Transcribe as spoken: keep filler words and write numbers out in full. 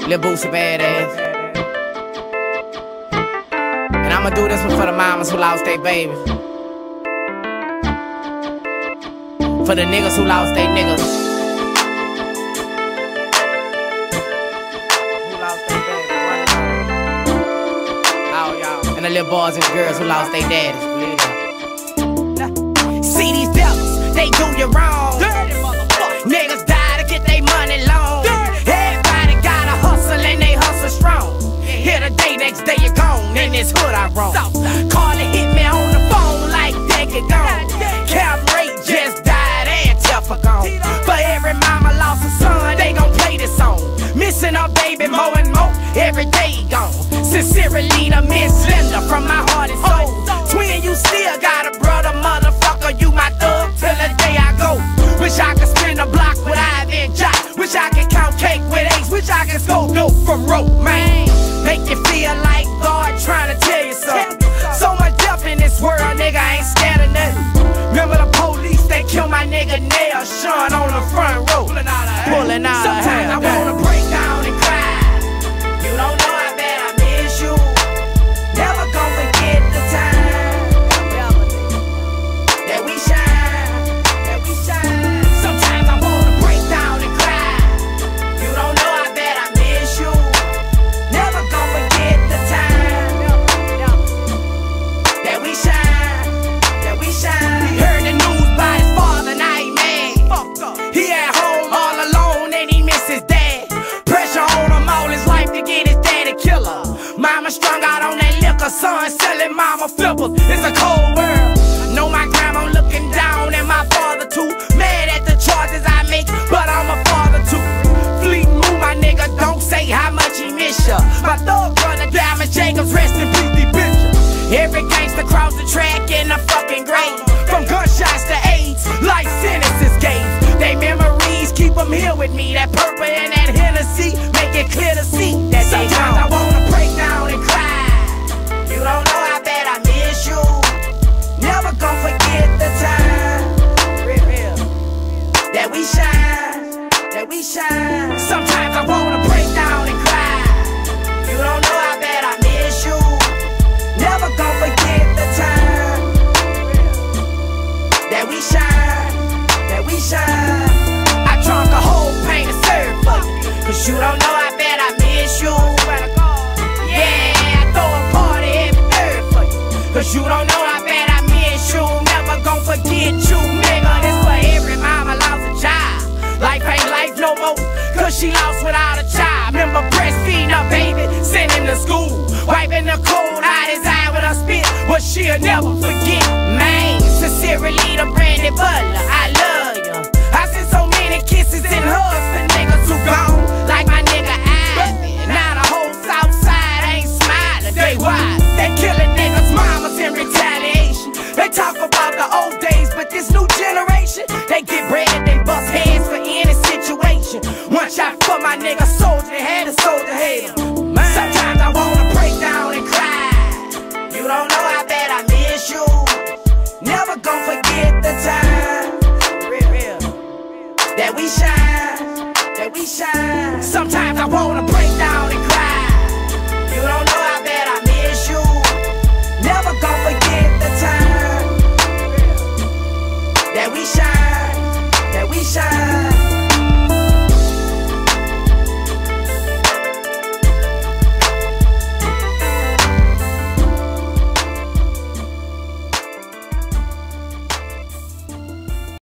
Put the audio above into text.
Lil' Boosie badass. And I'ma do this one for the mamas who lost their babies. For the niggas who lost their niggas. Who lost their babies? Oh, y'all. And the little boys and girls who lost their daddies. See these devils, they do you wrong. Niggas die to get their money long. Everybody gotta hustle and they hustle strong. Here today, next day you're gone. In this hood I roam. Carly hit me on the phone like they get gone. Cap Ray just died and Teffa gone. For every mama lost a son, they gon' play this song. Missing a baby more and more, every day gone. Sincerely the Miss Linda from my heart and soul. Twin, you still got a brother, motherfucker, you my thug till the day I go. Wish I could spin a block with Ivy and Jock. Wish I could count cake with Ace. Wish I could scope dope from rope, man. Make you feel like God trying to tell you something. So much death in this world, nigga, I ain't scared of nothing. Remember the police, they killed my nigga Nail Sean on the front row. Pulling out of Pulling out Sometimes I wanna break down and cry. You don't know I bet I miss you. Never gonna forget the time that we shine, that we shine. Sometimes I wanna break down and cry. You don't know I bet I miss you. Never gonna forget the time that we shine, that we shine. He heard the news by his father, now he mad. He at home all alone and he miss his dad. Pressure on him all his life to get his daddy killer. Mama strung out on that liquor, son selling mama flippers. It's a cold world. Know my grandma looking down and my father too. Mad at the charges I make, but I'm a father too. Fleet move, my nigga, don't say how much he miss ya. My thug brother Diamond Jacobs, rest in peace, the bitch. Every gangster cross the track in a fucking grave. From gunshots to AIDS, life sentences gave. They memories keep them here with me. That purple and that Hennessy make it clear to see that sometimes I wanna break down and cry. You don't know I bet I miss you. Never gonna forget the time that we shine, that we shine. Sometimes I wanna break down and cry. You don't know I bet I miss you. Never gonna forget the time that we shine, that we shine. I drunk a whole paint of syrup for you, cause you don't know I bet I miss you. Yeah, I throw a party every third for you, cause you don't know I bet I miss you. Never gonna forget you, nigga. This for every mama lost a child. Life ain't life no more, cause she lost without a child. Remember breastfeeding her baby, sending him to school, wiping the cold out his eye with her spit. But she'll never forget, man. Sincerely the Brandy Butler, I love you. I sent so many kisses and hugs to niggas who gone, like my nigga Ivy. Now the whole South Side ain't smiling, they wise. They killing niggas' mamas in retaliation. They talk about the old days, but this new generation, they get bread, they bust heads for any situation. One shot for my nigga soldier, had a soldier head. Sometimes I wanna break down and cry. You don't know I bet I miss you. Never gonna forget the time that we shine, that we shine. Sometimes I wanna